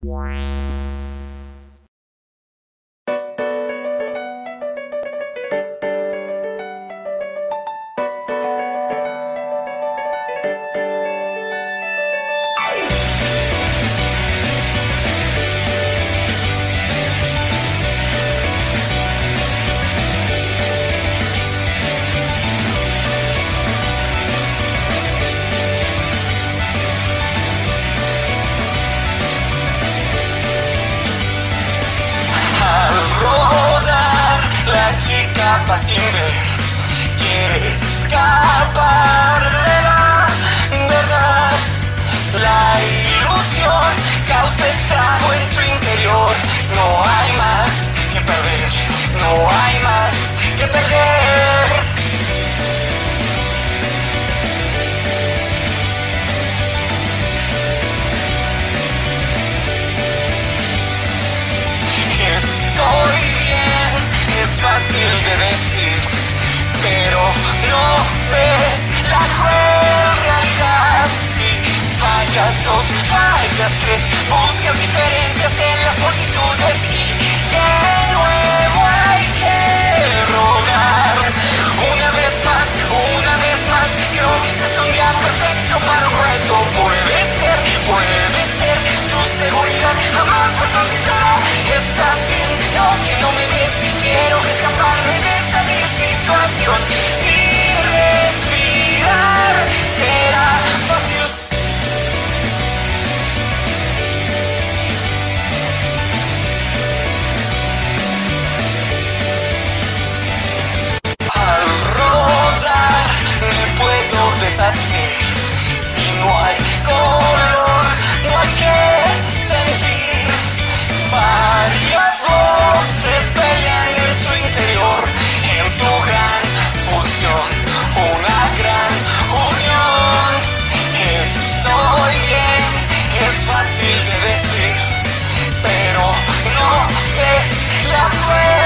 Apacible, quiere escapar de la verdad. La ilusión causa estrago en su interior. No hay más que perder, no hay más que perder. Estoy bien, es fácil de decir, pero no ves la cruel realidad. Si fallas dos, fallas tres, buscas diferencias en las multitudes y de nuevo hay que rogar. Una vez más, creo que ese es un día perfecto para un reto. Puede ser, su seguridad jamás fue tan sincera. Estás bien, no que no me ves, quiero escaparme de esta vil situación. Sin respirar será fácil. Al rodar me puedo deshacer. Si no hay color, no hay que sentir. Varias voces pelean en su interior, en su gran fusión, una gran unión. Estoy bien, es fácil de decir, pero no ves la cruel